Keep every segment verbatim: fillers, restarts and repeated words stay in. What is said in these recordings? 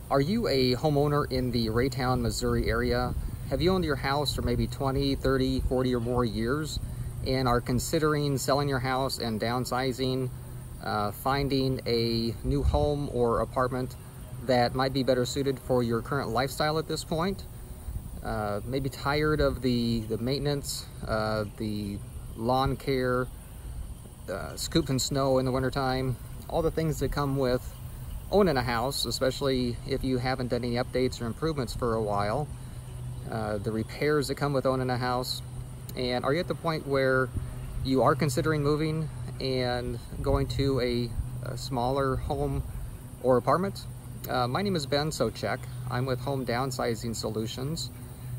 Are you a homeowner in the Raytown, Missouri area? Have you owned your house for maybe twenty, thirty, forty or more years and are considering selling your house and downsizing, uh, finding a new home or apartment that might be better suited for your current lifestyle at this point? Uh, maybe tired of the, the maintenance, uh, the lawn care, uh, scooping snow in the wintertime, all the things that come with owning a house, especially if you haven't done any updates or improvements for a while, uh, the repairs that come with owning a house. And are you at the point where you are considering moving and going to a, a smaller home or apartment? Uh, my name is Ben Sochek. I'm with Home Downsizing Solutions,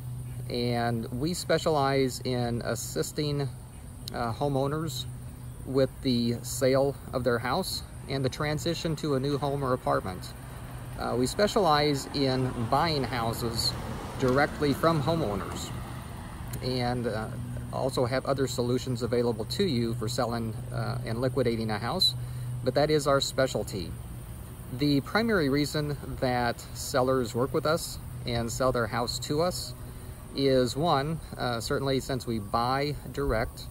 and we specialize in assisting uh, homeowners with the sale of their house and the transition to a new home or apartment. Uh, we specialize in buying houses directly from homeowners, and uh, also have other solutions available to you for selling uh, and liquidating a house, but that is our specialty. The primary reason that sellers work with us and sell their house to us is one, uh, certainly since we buy direct,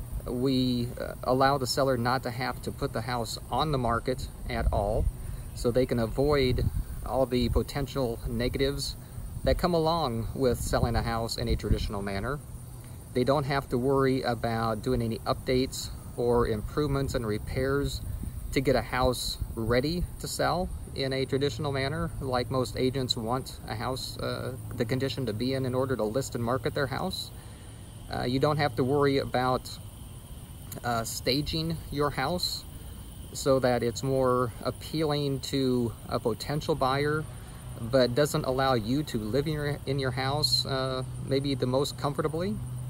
we uh, allow the seller not to have to put the house on the market at all, so they can avoid all the potential negatives that come along with selling a house in a traditional manner. They don't have to worry about doing any updates or improvements and repairs to get a house ready to sell in a traditional manner, like most agents want a house, uh, the condition to be in in order to list and market their house. Uh, you don't have to worry about Uh, staging your house so that it's more appealing to a potential buyer, but doesn't allow you to live in your, in your house uh, maybe the most comfortably.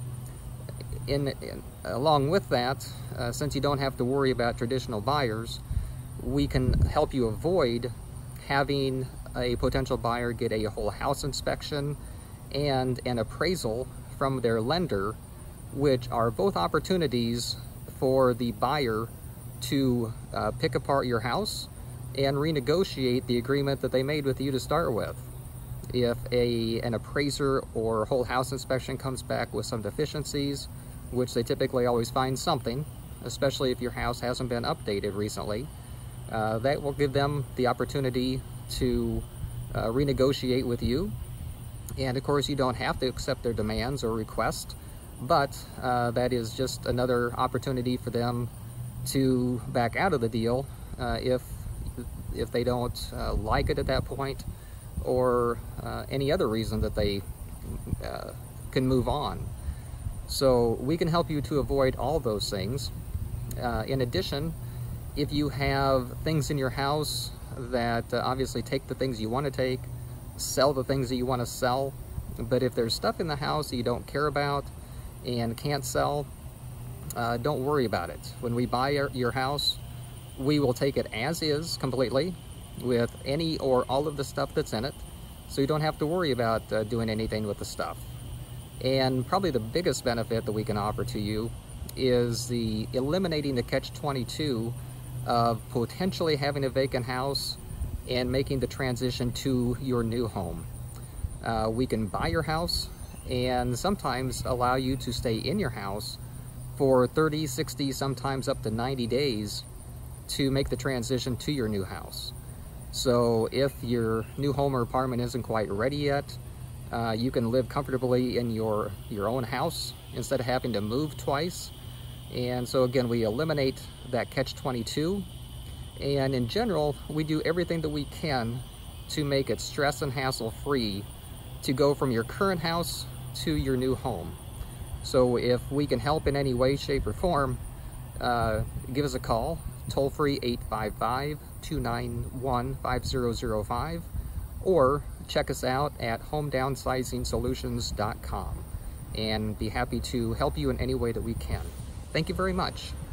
In, in along with that, uh, since you don't have to worry about traditional buyers, we can help you avoid having a potential buyer get a whole house inspection and an appraisal from their lender, which are both opportunities for the buyer to uh, pick apart your house and renegotiate the agreement that they made with you to start with. If a, an appraiser or whole house inspection comes back with some deficiencies, which they typically always find something, especially if your house hasn't been updated recently, uh, that will give them the opportunity to uh, renegotiate with you. And of course, you don't have to accept their demands or requests, but uh, that is just another opportunity for them to back out of the deal uh, if if they don't uh, like it at that point, or uh, any other reason that they uh, can move on. So we can help you to avoid all those things. Uh, in addition, if you have things in your house that uh, obviously take the things you want to take, sell the things that you want to sell, but if there's stuff in the house that you don't care about and can't sell, uh, don't worry about it. When we buy your, your house, we will take it as is completely with any or all of the stuff that's in it, so you don't have to worry about uh, doing anything with the stuff. And probably the biggest benefit that we can offer to you is the eliminating the catch twenty-two of potentially having a vacant house and making the transition to your new home. Uh, we can buy your house and sometimes allow you to stay in your house for thirty, sixty, sometimes up to ninety days to make the transition to your new house. So if your new home or apartment isn't quite ready yet, uh, you can live comfortably in your, your own house instead of having to move twice. And so again, we eliminate that catch twenty-two. And in general, we do everything that we can to make it stress and hassle free to go from your current house to your new home. So if we can help in any way, shape, or form, uh, give us a call, toll free eight five five, two nine one, five zero zero five, or check us out at home downsizing solutions dot com, and be happy to help you in any way that we can. Thank you very much.